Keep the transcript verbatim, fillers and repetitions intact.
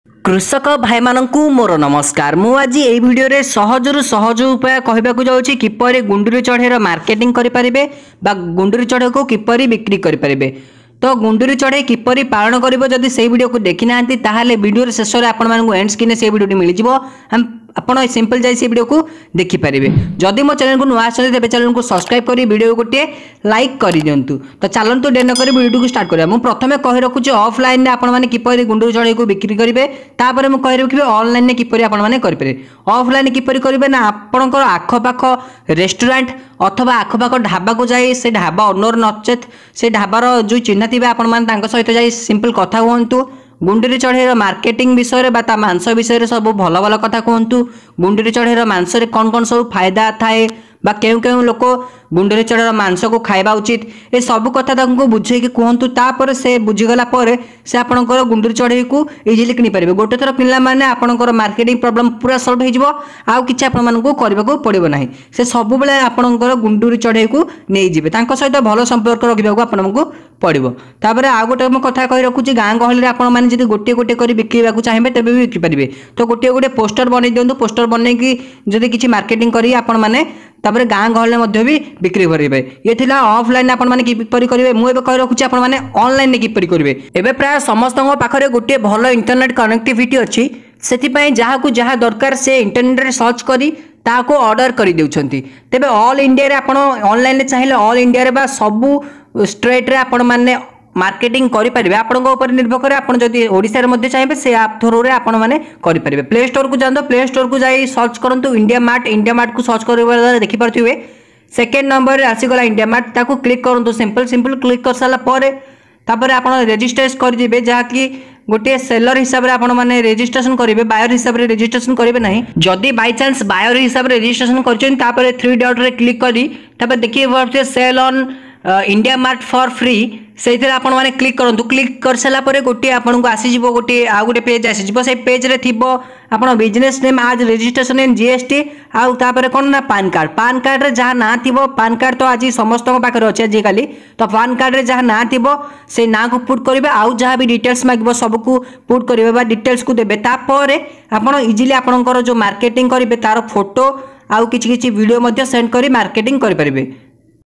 कृषक भाई मानकु मोर नमस्कार। मु आज ए वीडियो रे सहजरु सहज उपाय कहबाकू जाउछि किपरि गुंडुरी चढ़ेर मार्केटिंग करि परिबे बा गुंडुरी चढ़े को किपरि बिक्री करि परिबे। तो गुंडुरी चढ़े किपरि पालन करिवो जदि से वीडियो को देखि नांती ताहाले वीडियो रे शेष रे आपण मानकु एंड स्क्रीन से वीडियो मिल जिवो। हम आपण सिंपल जाई से वीडियो को देखि परिबे। जदि मो चैनल को नुआ आछे तेबे चैनल को सब्सक्राइब करी वीडियो गोटे लाइक करि दियंतु। तो चलंतु डेन करी वीडियो को स्टार्ट करिया। मु प्रथमे कहि रखुची ऑफलाइन ने आपण माने किपरि गुंडुरी चढ़े को बिक्री करिवे, तापर मु कहि रखिबे ऑनलाइन ने किपरि आपण माने करि परिबे। ऑफलाइन किपरि करिवे ना आपणकर आखपाख रेस्टोरेंट अथवा आखपाख ढाबा को जाई से ढाबा ओनर नचेत से ढाबार जो चिन्ह थिबे आपण माने तांका सहित जाई सिंपल कथा हुंतु। गुंडुरी चढ़ेर मार्केटिंग विषय बा मांस विषय सब भल भल कथा कहतु। गुंडुरी चढ़ेर मांस रे कौन कौन सब फायदा थाए बा केउ केउ लोक गुंडुरी चढ़ेर मांस को खाइबा उचित ए सब कथा तांको बुझे कि कहतु। तापर से बुझीगला पर से आपणकर गुंडुरी चढ़े को इजिली किनि परिबे। गोटे थर किनला माने आपणकर मार्केटिंग प्रॉब्लम पूरा सॉल्व हो जिवो। आउ किछि आपण मानकु करबाको पड़िबो नाही। से सब बेले आपणकर गुंडुरी चढ़े को नै जिवे तांको सहित भलो संपर्क रखिबाको आपणमको पड़िबो। तापर आ गोटे म कथा कहि रखुची गां गहली रे आपण माने जदि गोटे गोटे करी बिक्रीबाकू चाहिबे तबे भी बिक्री परिबे। तो गोटे गोटे पोस्टर बनै दियंतु। पोस्टर बनै कि जदि किछि मार्केटिंग करी आपण माने तापर गां गहले मध्ये भी बिक्री करिवे। ये थिला ऑफलाइन आपण माने किपरि करिवे। मु एबे कहि रखुची आपण माने ऑनलाइन ने किपरि करिवे। एबे प्राय समस्तଙ୍କ पाखरे गोटे भलो इंटरनेट कनेक्टिविटी अछि। सेति पई जहा को जहा दरकार से इंटरनेट रे सर्च करी ताको ऑर्डर करि देउछंती। तेबे ऑल इंडिया रे आपण ऑनलाइन ने चाहिले ऑल इंडिया रे बा सबु स्ट्रेट रे आपण माने मार्केटिंग करि परिबे। आपण को ऊपर निर्भर करे आपण जदि ओडिसा रे मध्ये चाहिबे से ऐप थ्रू रे आपण माने करि परिबे। प्ले स्टोर को जांदो, प्ले स्टोर को जाई सर्च करंतु इंडिया मार्ट। इंडिया मार्ट को सर्च करबा द्वारा देखि परथिबे सेकंड नंबर रे आसी गला इंडिया मार्ट। ताको क्लिक करंतु। सिंपल सिंपल क्लिक कर साला परे तापर आपण रजिस्ट्रेशन कर दिबे जहा कि गोटे सेलर हिसाब रे आपण माने रजिस्ट्रेशन करिवे। बायर हिसाब रे रजिस्ट्रेशन करिवे नाही। जदि बाय चांस बायर हिसाब रे रजिस्ट्रेशन करछन तापर थ्री डॉट रे क्लिक करी तापर देखिए परथे sell on India Mart for free से आपण माने क्लिक करंतु। क्लिक कर साला परे गोटे आपण को आसी जिवो गोटे आ गोटे पेज आसी जिवो। से पेज रे थिबो आपण बिजनेस नेम आज रजिस्ट्रेशन इन जीएसटी आ तापर कोन ना पान कार्ड। पान कार्ड रे जहा ना थिबो पान कार्ड तो आज समस्त पाखरे अछि आज काली। तो पान कार्ड रे जहा ना थिबो से ना को पुट करिवे। आ जहा भी डिटेल्स मागबो सब को पुट करिवे बा डिटेल्स को देबे। तापर आपण इजीली आपणकर जो मार्केटिंग करिवे तार फोटो आउ किछि किछि वीडियो मध्ये सेंड करी मार्केटिंग करि परिबे।